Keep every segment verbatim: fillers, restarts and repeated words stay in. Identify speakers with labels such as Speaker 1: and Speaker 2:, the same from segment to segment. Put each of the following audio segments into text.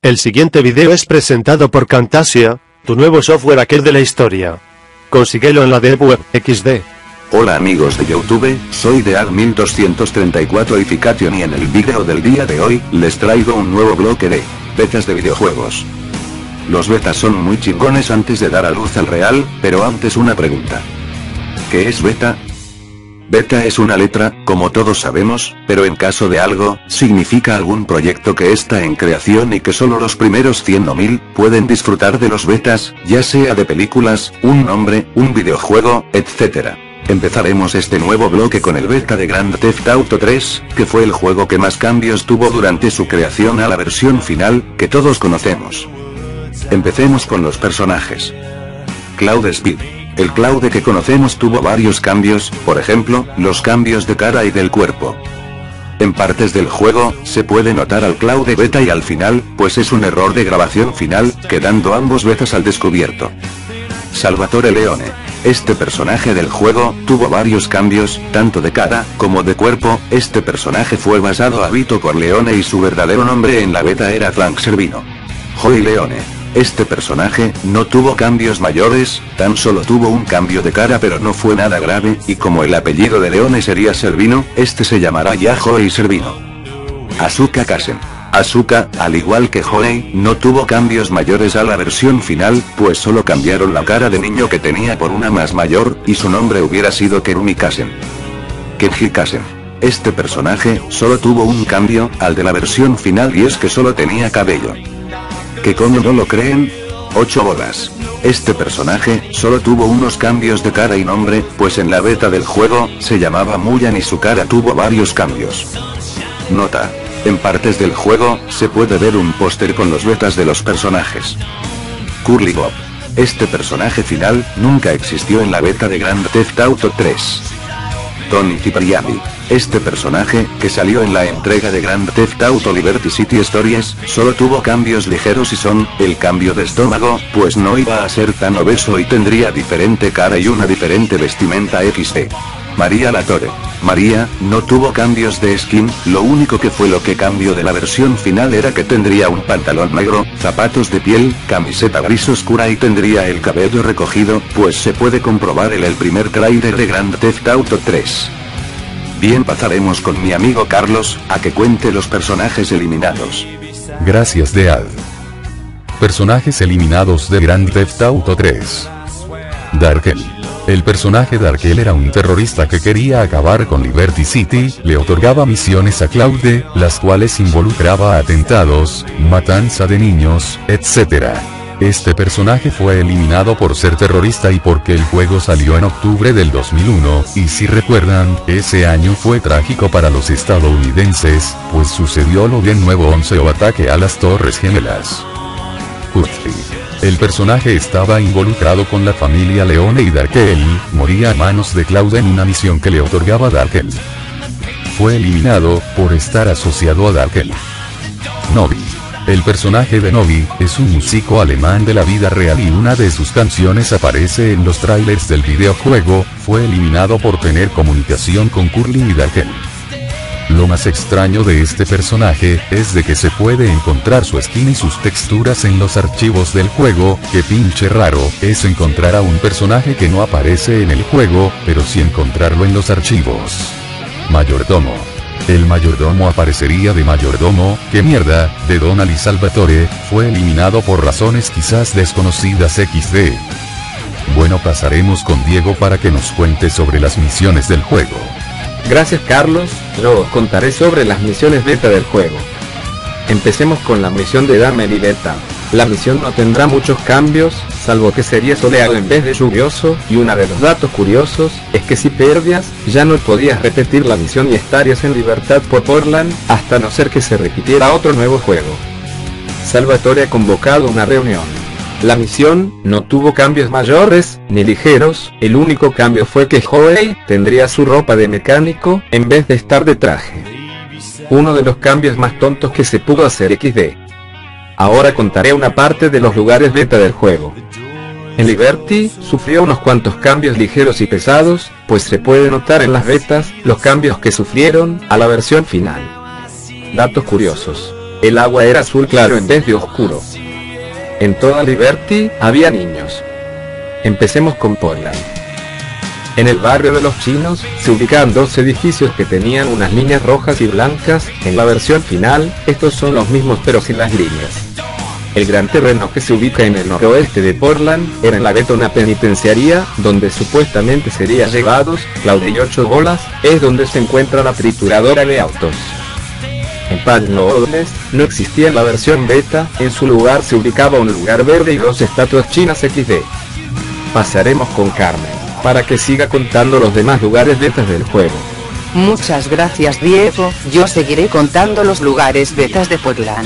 Speaker 1: El siguiente video es presentado por Camtasia, tu nuevo software hacker de la historia. Consíguelo en la Deep Web equis de.
Speaker 2: Hola amigos de YouTube, soy Dead mil doscientos treinta y cuatro Ification y en el video del día de hoy, les traigo un nuevo bloque de betas de videojuegos. Los betas son muy chingones antes de dar a luz al real, pero antes una pregunta. ¿Qué es beta? Beta es una letra, como todos sabemos, pero en caso de algo, significa algún proyecto que está en creación y que solo los primeros cien o mil pueden disfrutar de los betas, ya sea de películas, un nombre, un videojuego, etcétera. Empezaremos este nuevo bloque con el beta de Grand Theft Auto tres, que fue el juego que más cambios tuvo durante su creación a la versión final, que todos conocemos. Empecemos con los personajes. Cloud Speed. El Cloud que conocemos tuvo varios cambios, por ejemplo, los cambios de cara y del cuerpo. En partes del juego, se puede notar al Cloud de beta y al final, pues es un error de grabación final, quedando ambos betas al descubierto. Salvatore Leone. Este personaje del juego, tuvo varios cambios, tanto de cara, como de cuerpo. Este personaje fue basado a Vito Corleone y su verdadero nombre en la beta era Frank Servino. Joey Leone. Este personaje, no tuvo cambios mayores, tan solo tuvo un cambio de cara pero no fue nada grave, y como el apellido de Leone sería Servino, este se llamará ya Joey Servino. Asuka Kassen. Asuka, al igual que Joey, no tuvo cambios mayores a la versión final, pues solo cambiaron la cara de niño que tenía por una más mayor, y su nombre hubiera sido Kerumi Kassen. Kenji Kassen. Este personaje, solo tuvo un cambio, al de la versión final y es que solo tenía cabello. ¿Que cómo no lo creen? ocho bolas. Este personaje, solo tuvo unos cambios de cara y nombre, pues en la beta del juego, se llamaba Muyan y su cara tuvo varios cambios. Nota. En partes del juego, se puede ver un póster con los betas de los personajes. Curly Bob. Este personaje final, nunca existió en la beta de Grand Theft Auto tres. Tony Cipriani. Este personaje, que salió en la entrega de Grand Theft Auto Liberty City Stories, solo tuvo cambios ligeros y son, el cambio de estómago, pues no iba a ser tan obeso y tendría diferente cara y una diferente vestimenta equis de. María Latorre. María, no tuvo cambios de skin, lo único que fue lo que cambió de la versión final era que tendría un pantalón negro, zapatos de piel, camiseta gris oscura y tendría el cabello recogido, pues se puede comprobar en el primer tráiler de Grand Theft Auto tres. Bien, pasaremos con mi amigo Carlos, a que cuente los personajes eliminados.
Speaker 3: Gracias Dead. Personajes eliminados de Grand Theft Auto tres. Darkel. El personaje Darkel era un terrorista que quería acabar con Liberty City, le otorgaba misiones a Claude, las cuales involucraba atentados, matanza de niños, etcétera. Este personaje fue eliminado por ser terrorista y porque el juego salió en octubre del dos mil uno, y si recuerdan, ese año fue trágico para los estadounidenses, pues sucedió lo bien nuevo once o ataque a las Torres Gemelas. Guthrie. El personaje estaba involucrado con la familia Leone y Darkel, moría a manos de Cloud en una misión que le otorgaba Darkel. Fue eliminado, por estar asociado a Darkel. Novi. El personaje de Novi, es un músico alemán de la vida real y una de sus canciones aparece en los trailers del videojuego, fue eliminado por tener comunicación con Curly y Darkel. Lo más extraño de este personaje, es de que se puede encontrar su skin y sus texturas en los archivos del juego, que pinche raro, es encontrar a un personaje que no aparece en el juego, pero sí encontrarlo en los archivos. Mayordomo. El mayordomo aparecería de mayordomo, que mierda, de Donald y Salvatore, fue eliminado por razones quizás desconocidas equis de. Bueno, pasaremos con Diego para que nos cuente sobre las misiones del juego.
Speaker 4: Gracias Carlos, yo os contaré sobre las misiones beta del juego. Empecemos con la misión de Damel y Beta. La misión no tendrá muchos cambios, salvo que sería soleado en vez de lluvioso, y uno de los datos curiosos, es que si perdías, ya no podías repetir la misión y estarías en libertad por Portland, hasta no ser que se repitiera otro nuevo juego. Salvatore ha convocado una reunión. La misión no tuvo cambios mayores, ni ligeros, el único cambio fue que Joey tendría su ropa de mecánico, en vez de estar de traje. Uno de los cambios más tontos que se pudo hacer equis de. Ahora contaré una parte de los lugares beta del juego. En Liberty, sufrió unos cuantos cambios ligeros y pesados, pues se puede notar en las betas, los cambios que sufrieron, a la versión final. Datos curiosos. El agua era azul claro en vez de oscuro. En toda Liberty había niños. Empecemos con Portland. En el barrio de los chinos, se ubicaban dos edificios que tenían unas líneas rojas y blancas. En la versión final, estos son los mismos pero sin las líneas. El gran terreno que se ubica en el noroeste de Portland, era en la beta una penitenciaría, donde supuestamente serían llevados, Claude y ocho bolas, es donde se encuentra la trituradora de autos. En Palmlones, no existía en la versión beta, en su lugar se ubicaba un lugar verde y dos estatuas chinas equis de. Pasaremos con Carmen, para que siga contando los demás lugares betas del juego.
Speaker 5: Muchas gracias Diego, yo seguiré contando los lugares betas de Portland.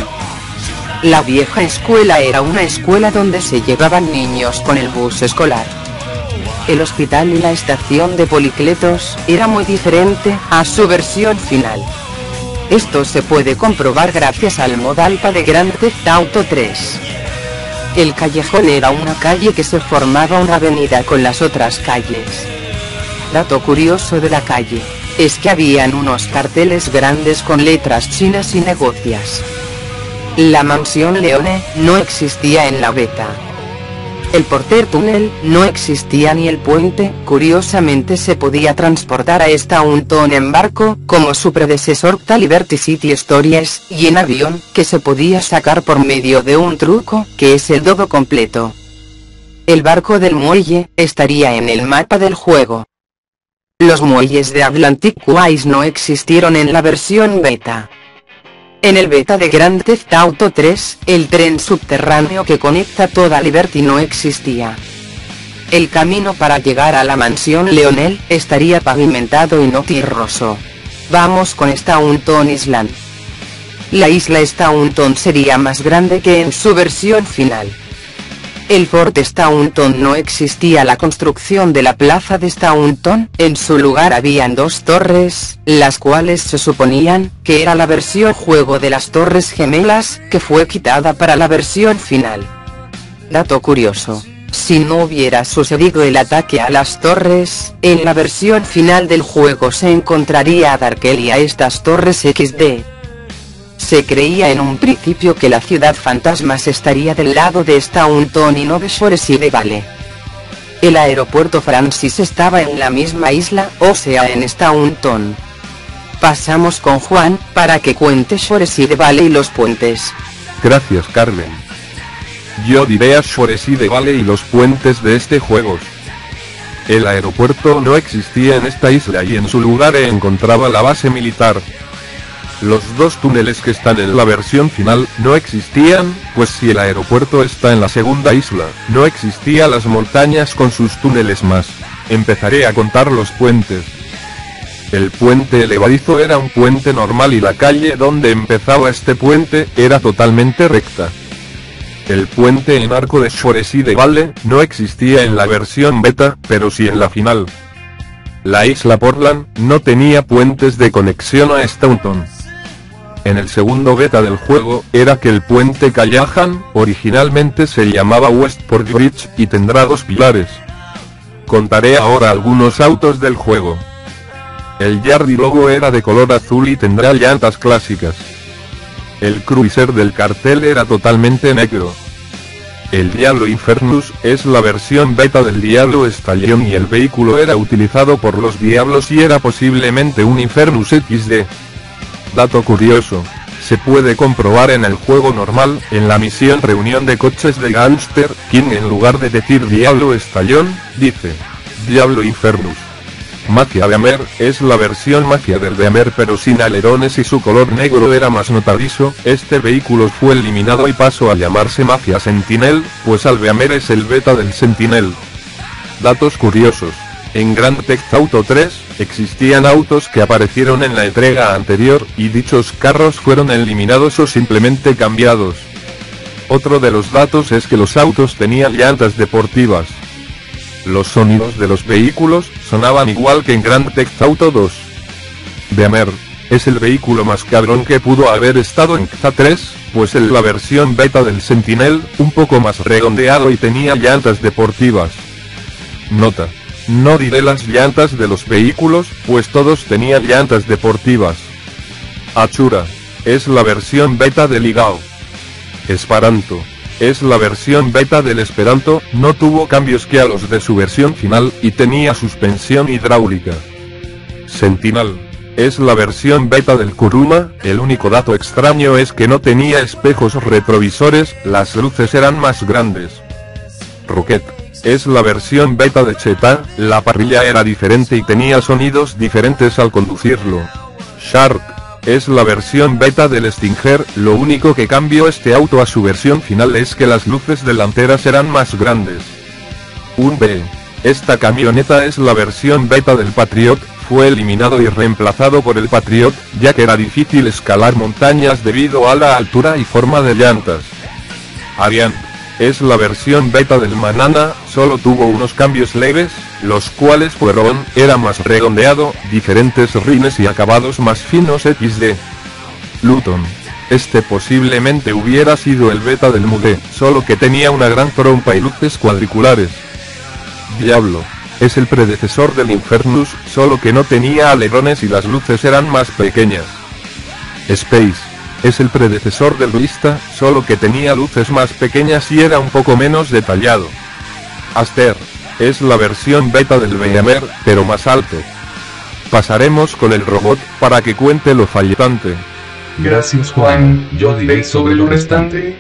Speaker 5: La vieja escuela era una escuela donde se llevaban niños con el bus escolar. El hospital y la estación de Policletos era muy diferente a su versión final. Esto se puede comprobar gracias al modo alfa de Grand Theft Auto tres. El callejón era una calle que se formaba una avenida con las otras calles. Dato curioso de la calle, es que habían unos carteles grandes con letras chinas y negocios. La mansión Leone no existía en la beta. El Porter Tunnel no existía ni el puente, curiosamente se podía transportar a Staunton en barco, como su predecesor Liberty City Stories, y en avión, que se podía sacar por medio de un truco, que es el dodo completo. El barco del muelle, estaría en el mapa del juego. Los muelles de Atlantic Quays no existieron en la versión beta. En el beta de Grand Theft Auto tres, el tren subterráneo que conecta toda Liberty no existía. El camino para llegar a la mansión Leonel estaría pavimentado y no tierroso. Vamos con Staunton Island. La isla Staunton sería más grande que en su versión final. El Fort Staunton no existía. La construcción de la plaza de Staunton, en su lugar habían dos torres, las cuales se suponían que era la versión juego de las Torres Gemelas, que fue quitada para la versión final. Dato curioso, si no hubiera sucedido el ataque a las torres, en la versión final del juego se encontraría a Darkel y a estas torres equis de. Se creía en un principio que la ciudad fantasmas estaría del lado de Staunton y no de Shoreside Valley. El aeropuerto Francis estaba en la misma isla, o sea en Staunton. Pasamos con Juan, para que cuente Shoreside Valley y los puentes.
Speaker 6: Gracias Carmen. Yo diré a Shoreside Valley y los puentes de este juego. El aeropuerto no existía en esta isla y en su lugar se encontraba la base militar. Los dos túneles que están en la versión final no existían, pues si el aeropuerto está en la segunda isla, no existían las montañas con sus túneles más. Empezaré a contar los puentes. El puente elevadizo era un puente normal y la calle donde empezaba este puente era totalmente recta. El puente en arco de Shoreside Valley no existía en la versión beta, pero sí en la final. La isla Portland no tenía puentes de conexión a Staunton. En el segundo beta del juego, era que el puente Callahan, originalmente se llamaba Westport Bridge, y tendrá dos pilares. Contaré ahora algunos autos del juego. El Yardi logo era de color azul y tendrá llantas clásicas. El cruiser del cartel era totalmente negro. El Diablo Infernus es la versión beta del Diablo Stallion y el vehículo era utilizado por los Diablos y era posiblemente un Infernus equis de. Dato curioso, se puede comprobar en el juego normal, en la misión reunión de coches de Gangster, quien en lugar de decir Diablo Estallón, dice Diablo Infernus. Mafia Beamer es la versión Mafia del Beamer pero sin alerones y su color negro era más notadizo. Este vehículo fue eliminado y pasó a llamarse Mafia Sentinel, pues al Beamer es el beta del Sentinel. Datos curiosos. En Grand Theft Auto tres, existían autos que aparecieron en la entrega anterior, y dichos carros fueron eliminados o simplemente cambiados. Otro de los datos es que los autos tenían llantas deportivas. Los sonidos de los vehículos sonaban igual que en Grand Theft Auto dos. Beamer es el vehículo más cabrón que pudo haber estado en G T A tres, pues en la versión beta del Sentinel, un poco más redondeado y tenía llantas deportivas. Nota. No diré las llantas de los vehículos, pues todos tenían llantas deportivas. Achura. es la versión beta del Ligao. Esperanto, es la versión beta del Esperanto, no tuvo cambios que a los de su versión final, y tenía suspensión hidráulica. Sentinel, es la versión beta del Kuruma, el único dato extraño es que no tenía espejos retrovisores, las luces eran más grandes. Rocket, es la versión beta de Cheetah, la parrilla era diferente y tenía sonidos diferentes al conducirlo. Shark, es la versión beta del Stinger, lo único que cambió este auto a su versión final es que las luces delanteras eran más grandes. Un B, esta camioneta es la versión beta del Patriot, fue eliminado y reemplazado por el Patriot, ya que era difícil escalar montañas debido a la altura y forma de llantas. Ariane, es la versión beta del Manana, solo tuvo unos cambios leves, los cuales fueron, era más redondeado, diferentes rines y acabados más finos equis de. Luton, este posiblemente hubiera sido el beta del Mude, solo que tenía una gran trompa y luces cuadriculares. Diablo, es el predecesor del Infernus, solo que no tenía alerones y las luces eran más pequeñas. Space, es el predecesor del Vista, solo que tenía luces más pequeñas y era un poco menos detallado. Aster, es la versión beta del Beamer, pero más alto. Pasaremos con el robot, para que cuente lo faltante.
Speaker 3: Gracias Juan, yo diré sobre lo restante.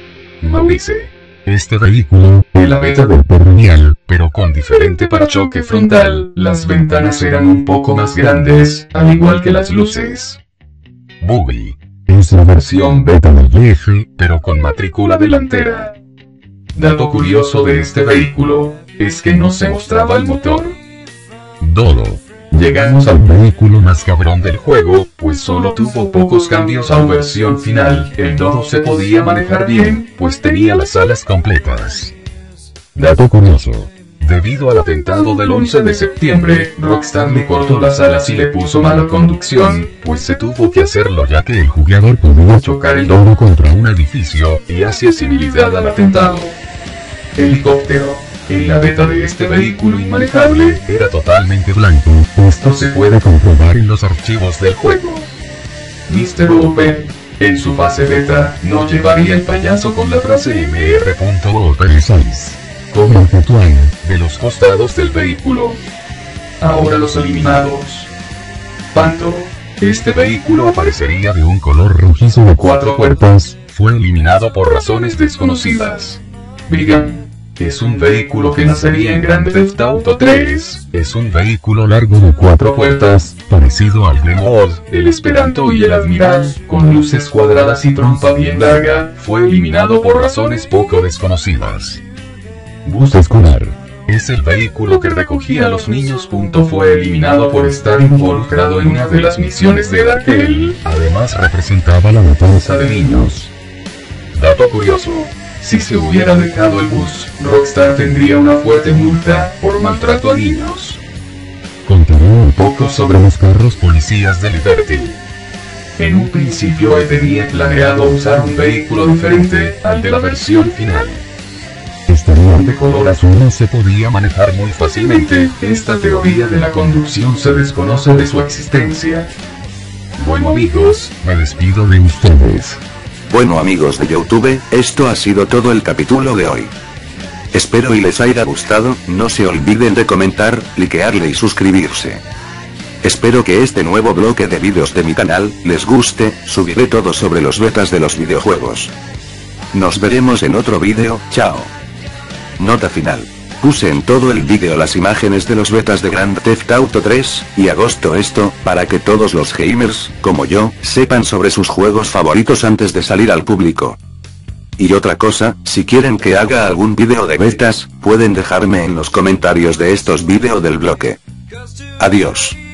Speaker 3: Maurice, este vehículo, la beta del Porlial, pero con diferente parachoque frontal, las ventanas eran un poco más grandes, al igual que las luces. Boogie, es la versión beta del V F, pero con matrícula delantera. Dato curioso de este vehículo, es que no se mostraba el motor. Dodo, llegamos al vehículo más cabrón del juego, pues solo tuvo pocos cambios a su versión final, el Dodo se podía manejar bien, pues tenía las alas completas. Dato curioso. Debido al atentado del once de septiembre, Rockstar le cortó las alas y le puso mala conducción, pues se tuvo que hacerlo ya que el jugador podía chocar el Dodo contra un edificio, y hace similidad al atentado. Helicóptero. En la beta de este vehículo inmanejable, era totalmente blanco, esto se puede comprobar en los archivos del juego. mister Open. En su fase beta, no llevaría el payaso con la frase M R Open seis. Como el Tetuán, de los costados del vehículo. Ahora los eliminados. Panto, este vehículo aparecería de un color rojizo de cuatro puertas, fue eliminado por razones desconocidas. Brigand, es un vehículo que nacería en Grand Theft Auto tres, es un vehículo largo de cuatro puertas, parecido al Glemod, el Esperanto y el Admiral, con luces cuadradas y trompa bien larga, fue eliminado por razones poco desconocidas. Bus escolar, es el vehículo que recogía a los niños. Fue eliminado por estar involucrado en una de las misiones de Darkell, además representaba la matanza de niños. Dato curioso, si se hubiera dejado el bus, Rockstar tendría una fuerte multa por maltrato a niños. Contaré un poco sobre los carros policías de Liberty. En un principio tenía planeado usar un vehículo diferente al de la versión final. Estarían de color azul y se podía manejar muy fácilmente, esta teoría de la conducción se desconoce de su existencia. Bueno amigos, me despido de ustedes.
Speaker 2: Bueno amigos de YouTube, esto ha sido todo el capítulo de hoy. Espero y les haya gustado, no se olviden de comentar, likearle y suscribirse. Espero que este nuevo bloque de vídeos de mi canal, les guste, subiré todo sobre los betas de los videojuegos. Nos veremos en otro vídeo, chao. Nota final. Puse en todo el vídeo las imágenes de los betas de Grand Theft Auto tres, y agosto esto, para que todos los gamers, como yo, sepan sobre sus juegos favoritos antes de salir al público. Y otra cosa, si quieren que haga algún vídeo de betas, pueden dejarme en los comentarios de estos vídeos del bloque. Adiós.